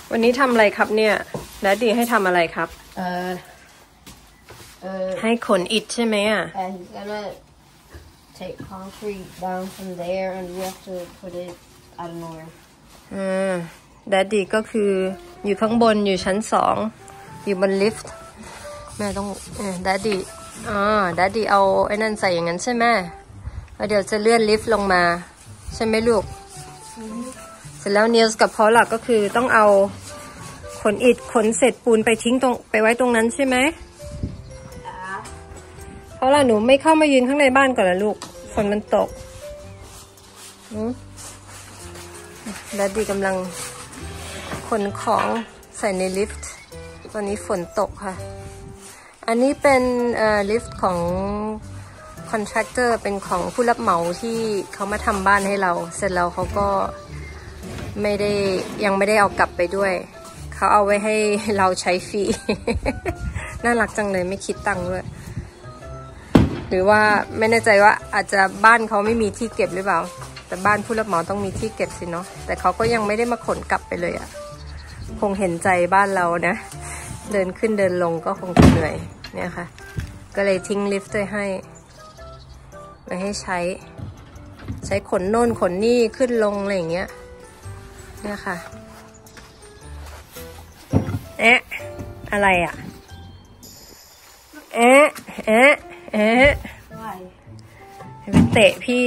วันนี้ทำอะไรครับเนี่ยแดดดี้ให้ทำอะไรครับให้ขนอิฐใช่ไหมอ่ะ He's gonna take concrete down from there and we have to put it out of nowhere. แดดดี้ก็คืออยู่ข้างบนอยู่ชั้น2อยู่บนลิฟต์แม่ต้องแดดดี้แดดดี้เอาไอ้นั่นใส่อย่างนั้นใช่ไหมแล้วเดี๋ยวจะเลื่อนลิฟต์ลงมาใช่ไหมลูกเสร็จแล้วเนียลส์กับพอลล่ะก็คือต้องเอาขนอิฐขนเศษปูนไปทิ้งไปไว้ตรงนั้นใช่ไหมเพราะล่ะหนูไม่เข้ามายืนข้างในบ้านก่อนละลูกฝนมันตกแดดดี้กำลังขนของใส่ในลิฟต์ตอนนี้ฝนตกค่ะอันนี้เป็นลิฟต์ของคอนแทรคเตอร์เป็นของผู้รับเหมาที่เขามาทำบ้านให้เราเสร็จแล้วเขาก็ยังไม่ได้เอากลับไปด้วยเขาเอาไว้ให้เราใช้ฟรี น่ารักจังเลยไม่คิดตังค์ด้วยหรือว่าไม่แน่ใจว่าอาจจะบ้านเขาไม่มีที่เก็บหรือเปล่าแต่บ้านผู้รับเหมาต้องมีที่เก็บสิเนาะแต่เขาก็ยังไม่ได้มาขนกลับไปเลยอ่ะคงเห็นใจบ้านเรานะเดินขึ้นเดินลงก็คงเหนื่อยเนี่ยค่ะก็เลยทิ้งลิฟต์ให้ใช้ขนโน่นขนนี่ขึ้นลงอะไรอย่างเงี้ยเนี่ยค่ะอะไรอ่ะไปเตะพี่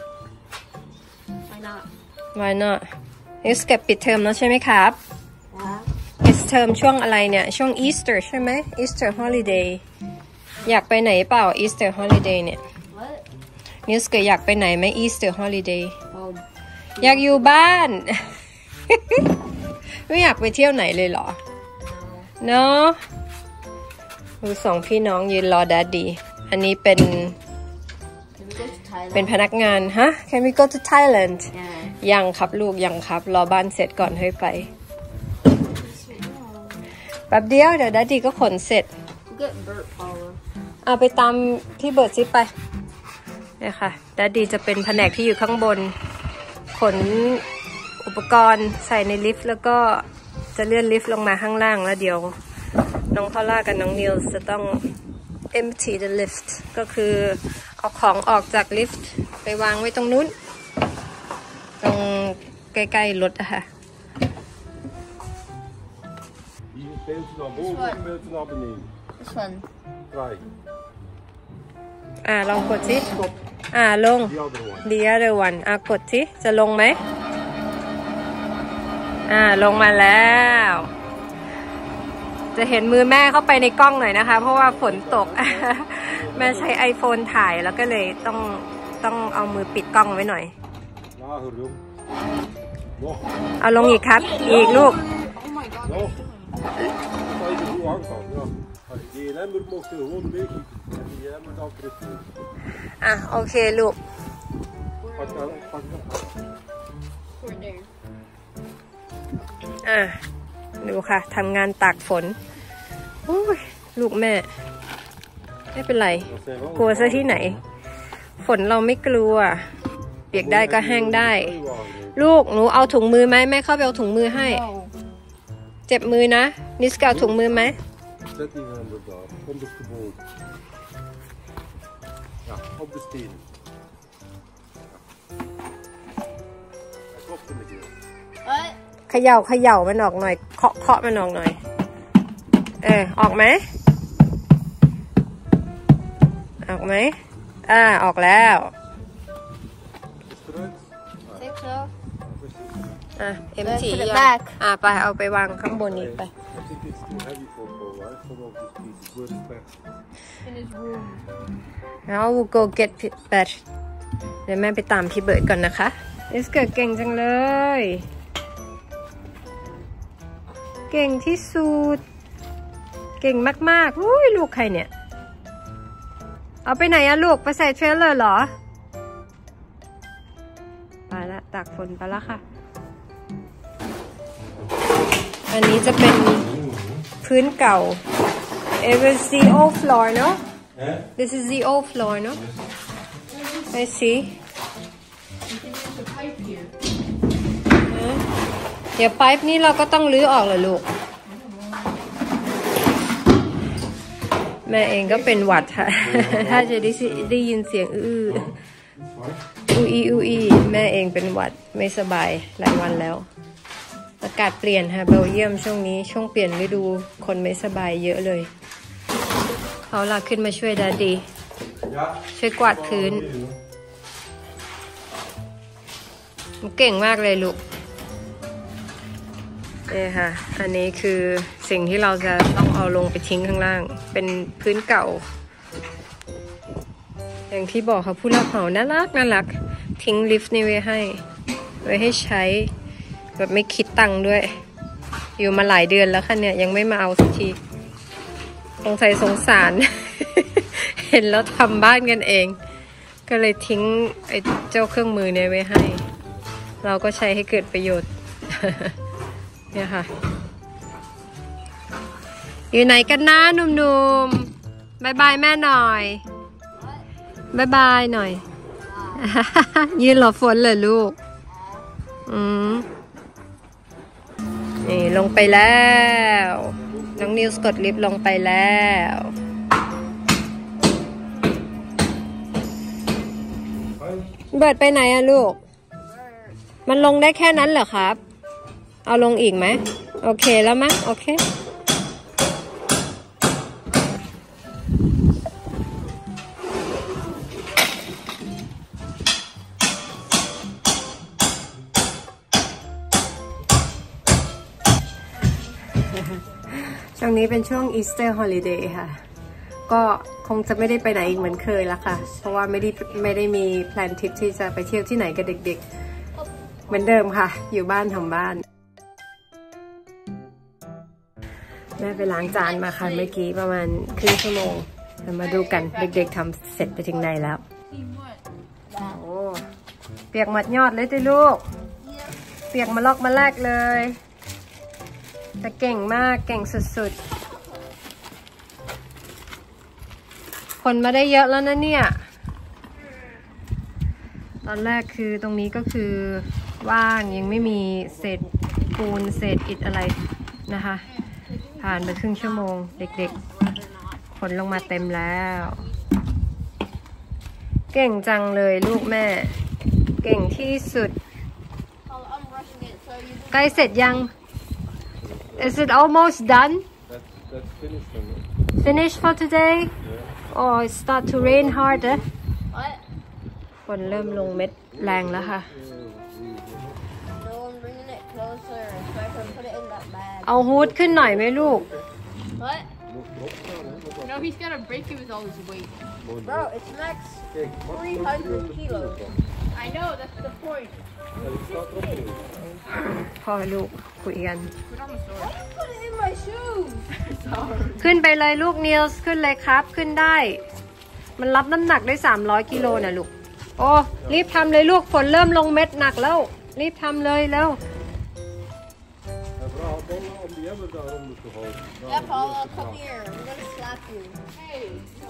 Why not นี่สเก็บปิดเทอมแล้วใช่ไหมครับปิดเทอมช่วงอะไรเนี่ยช่วง Easter ใช่ไหม Easter holiday อยากไปไหนเปล่า Easter holiday เนี่ยนิสเกอยากไปไหนไหม Easter holiday อยากอยู่บ้าน ไม่อยากไปเที่ยวไหนเลยเหรอเนาะดูสองพี่น้องยืนรอแดดดี้อันนี้เป็นพนักงานฮะ Can we go to Thailand ยังครับลูกยังครับรอบ้านเสร็จก่อนให้ไปแป๊บเดียวเดี๋ยวแดดดี้ก็ขนเสร็จเอาไปตามพี่เบิร์ดซิไปเนี่ยค่ะแดดดี้จะเป็นแผนกที่อยู่ข้างบนขนอุปกรณ์ใส่ในลิฟต์แล้วก็จะเลื่อนลิฟต์ลงมาข้างล่างแล้วเดี๋ยวน้องพอลล่ากับน้องนิลจะต้อง empty the lift ก็คือเอาของออกจากลิฟต์ไปวางไว้ตรงนู้นตรงใกล้ๆรถอะค่ะลองกดสิลง the other one กดสิจะลงไหมลงมาแล้วจะเห็นมือแม่เข้าไปในกล้องหน่อยนะคะเพราะว่าฝนตก แม่ใช้ iPhone ถ่ายแล้วก็เลยต้องเอามือปิดกล้องไว้หน่อยเอาลงอีกครับอีกลูกโอเคลูกดูค่ะทำงานตากฝนลูกแม่ไม่เป็นไรกลัวซะที่ไหนฝนเราไม่กลัวเปียกได้ก็แห้งได้ลูกหนูเอาถุงมือไหมแม่เข้าไปเอาถุงมือให้เจ็บมือนะนิสกเอาถุงมือไหมเขย่ามันออกหน่อยเคาะมันออกหน่อยออกไหมออกแล้วempty ไปเอาไปวางข้างบนนี้ไปแล้ว we'll go get bed เดี๋ยวแม่ไปตามพี่เบิร์ดก่อนนะคะนิสเกิดเก่งจังเลยเก่งที่สุดเก่งมากๆอุ้ยลูกใครเนี่ยเอาไปไหนอะลูกไปใส่เทรลเลอร์เหรอไปละตากฝนไปละค่ะอันนี้จะเป็นพื้นเก่า It was the old floor no This is the old floor no I see เดี๋ยวไปป์นี้เราก็ต้องรื้อออกเลยลูกแม่เองก็เป็นหวัดค่ะ ถ้าจะได้ยินเสียงอื้ออูอีแม่เองเป็นหวัดไม่สบายหลายวันแล้วอากาศเปลี่ยนค่ะเบลเยียมช่วงนี้ช่วงเปลี่ยนฤดูคนไม่สบายเยอะเลยเขาลากขึ้นมาช่วยดาดีช่วยกวาดพื้นเก่งมากเลยลูกนี่ค่ะอันนี้คือสิ่งที่เราจะต้องเอาลงไปทิ้งข้างล่างเป็นพื้นเก่าอย่างที่บอกค่ะผู้รับเหมาน่ารักทิ้งลิฟต์นี่ไว้ให้ใช้แบบไม่คิดตังค์ด้วยอยู่มาหลายเดือนแล้วค่ะเนี่ยยังไม่มาเอาสักทีสงสาร เห็นแล้วทำบ้านกันเองก็เลยทิ้งไอ้เจ้าเครื่องมือเนี่ยไว้ให้เราก็ใช้ให้เกิดประโยชน์ เนี่ยค่ะอยู่ไหนกันนะหนุ่มๆบายบายแม่หน่อยบายบายหน่อย ยืนหลบฝนเลยลูกนี่ลงไปแล้วน้องนิวส์กดลิฟต์ลงไปแล้วเบิร์ดไปไหนอะลูกมันลงได้แค่นั้นเหรอครับเอาลงอีกไหมโอเคแล้วมั้งโอเคช่วงนี้เป็นช่วงอีสเตอร์ฮอลิเดย์ค่ะก็คงจะไม่ได้ไปไหนอีกเหมือนเคยแล้วค่ะเพราะว่าไม่ได้มีแพลนทริปที่จะไปเที่ยวที่ไหนกับเด็กๆเหมือนเดิมค่ะอยู่บ้านทำบ้านแม่ไปล้างจานมาค่ะเมื่อกี้ประมาณครึ่งชั่วโมงมาดูกันเด็กๆทำเสร็จไปถึงไหนแล้วโอ้เปียกหมดยอดเลยติลูกเปียกมาลอกมาแลกเลยแต่เก่งมากเก่งสุดๆคนมาได้เยอะแล้วนะเนี่ยตอนแรกคือตรงนี้ก็คือว่างยังไม่มีเศษปูนเศษอิฐอะไรนะคะผ่านไปครึ่งชั่วโมงเด็กๆคนลงมาเต็มแล้วเก่งจังเลยลูกแม่เก่งที่สุดใกล้เสร็จยังIs it almost done? That's finished. Finished for today? Yeah. Oh, it start to rain hard. What? ฝนเริ่มลงเม็ดแรงแล้วค่ะ No, I'm bringing it closer so I can put it in that bag. เอาฮูดขึ้นหน่อยไหมลูก What? No, he's gotta break it with all his weight. Bro, it's max 300 kilos. I know, that's the point. พ่อลูกคุยกัน Put on the sword. Why you put it in my shoes? Sorry. ขึ้นไปเลยลูกนิลส์ขึ้นเลยครับขึ้นได้มันรับน้ำหนักได้300กิโลนะลูกโอ้รีบทำเลยลูกฝนเริ่มลงเม็ดหนักแล้วรีบทำเลยแล้ว Yeah, Paula, come here. I'm gonna slap you. Hey, no.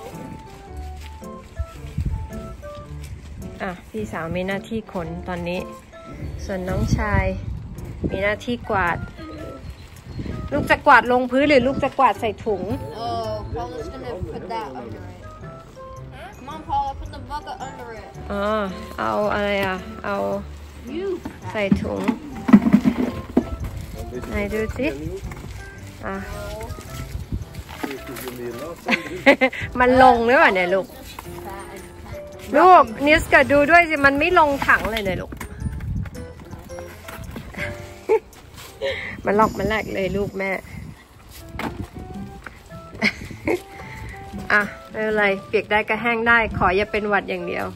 พี่สาวมีหน้าที่ขนตอนนี้ส่วนน้องชายมีหน้าที่กวาดลูกจะกวาดลงพื้นหรือลูกจะกวาดใส่ถุง Oh, Paula's gonna put that under it. Come on, Paula, put the bucket under it. เอาอะไรเอา You. ใส่ถุงไหนดูสิมันลงหรือเปล่าเนี่ยลูกนิสก็ดูด้วยสิมันไม่ลงถังเลยเนี่ยลูกมันลอกมันแรกเลยลูกแม่ไม่เป็นไรเปียกได้ก็แห้งได้ขออย่าเป็นหวัดอย่างเดียว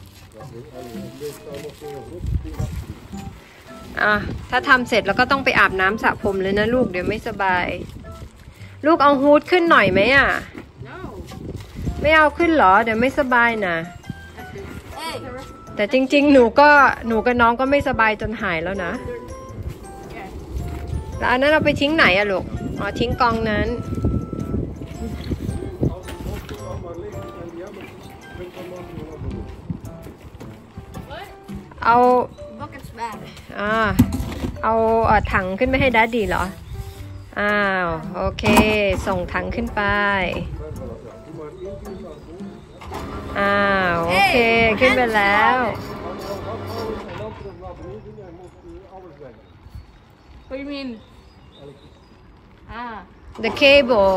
ถ้าทำเสร็จแล้วก็ต้องไปอาบน้ำสระผมเลยนะลูกเดี๋ยวไม่สบายลูกเอาฮูดขึ้นหน่อยไหม No. ไม่เอาขึ้นเหรอเดี๋ยวไม่สบายนะ Hey. แต่จริงๆหนูกับน้องก็ไม่สบายจนหายแล้วนะ Yeah. แล้วอันนั้นเราไปทิ้งไหนอะลูกทิ้งกองนั้น What? เอา Bucket's back. เอาถังขึ้นไปให้ดัดดี้เหรออ้าวโอเคส่งถังขึ้นไปอ้าวโอเคขึ้นไปแล้ว What do you mean? the cable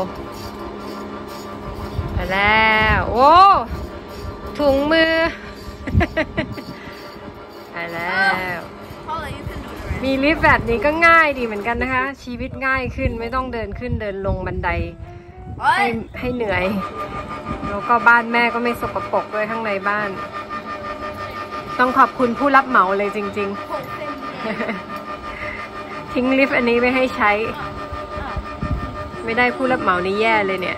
ไปแล้วโอ้ถุงมือ ไปแล้ว Paula, you can do it right. มีลิฟต์แบบนี้ก็ง่ายดีเหมือนกันนะคะชีวิตง่ายขึ้นไม่ต้องเดินขึ้นเดินลงบันไดให้เหนื่อยแล้วก็บ้านแม่ก็ไม่สกปรกด้วยข้างในบ้านต้องขอบคุณผู้รับเหมาเลยจริงๆ ทิ้งลิฟต์อันนี้ไม่ให้ใช้ไม่ได้ผู้รับเหมานี่แย่เลยเนี่ย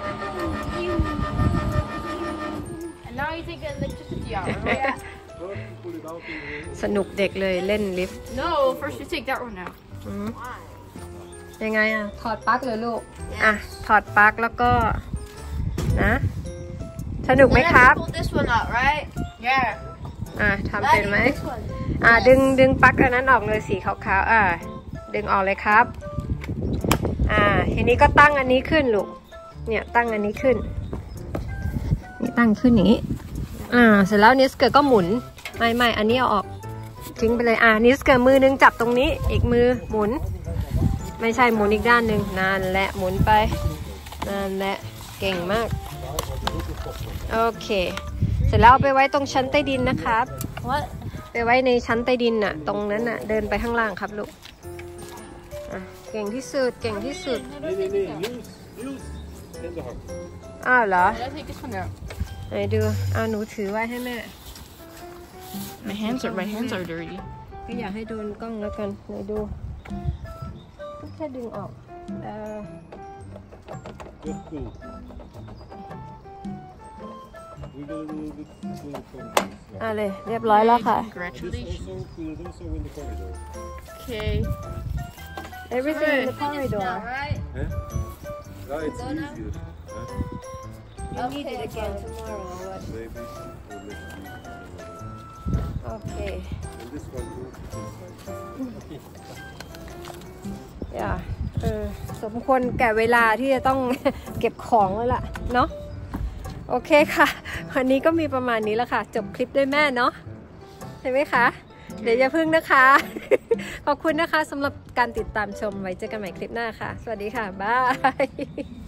And now you take electricity out, right? สนุกเด็กเลยเล่นลิฟต์ No, first you take that one out. ยังไงอ่ะถอดปลั๊กเลยลูกอ่ะถอดปลั๊กแล้วก็นะสนุกไหมครับ Pull this one out, right? Yeah. ทำเป็นไหมดึงปลั๊กอันนั้นออกเลยสีขาวๆดึงออกเลยครับทีนี้ก็ตั้งอันนี้ขึ้นลูกเนี่ยตั้งอันนี้ขึ้นนี่ตั้งขึ้นอย่างนี้เสร็จแล้วนิสเกิร์ก็หมุนไม่อันนี้เอาออกทิ้งไปเลยนิสเกิร์มือนึงจับตรงนี้อีกมือหมุนไม่ใช่หมุนอีกด้านหนึ่งนั่นแหละหมุนไปนั่นแหละเก่งมากโอเคเสร็จแล้วเอาไปไว้ตรงชั้นใต้ดินนะครับ What? ไปไว้ในชั้นใต้ดินน่ะตรงนั้นน่ะเดินไปข้างล่างครับลูกเก่งที่สุดเก่งที่สุดอ้าวเหรอ Let's take this one out. ไหนดูหนูถือไว้ให้แม่ My hands are dirty. ก็อยากให้โดนกล้องแล้วกันไหนดูก็แค่ดึงออกเลยเรียบร้อยแล้วค่ะ Congratulations. Okay. everything in the corridor Right? No, it's easier. you need it again tomorrow or what Maybe or next week. okay And this one too. สมควรแก่เวลาที่จะต้อง เก็บของแล้วล่ะเนาะโอเคค่ะวันนี้ก็มีประมาณนี้แล้วค่ะจบคลิปด้วยแม่เนาะใช่ไหมคะเดี๋ยวอย่าพึ่งนะคะ ขอบคุณนะคะสำหรับการติดตามชมไว้เจอกันใหม่คลิปหน้าค่ะสวัสดีค่ะบาย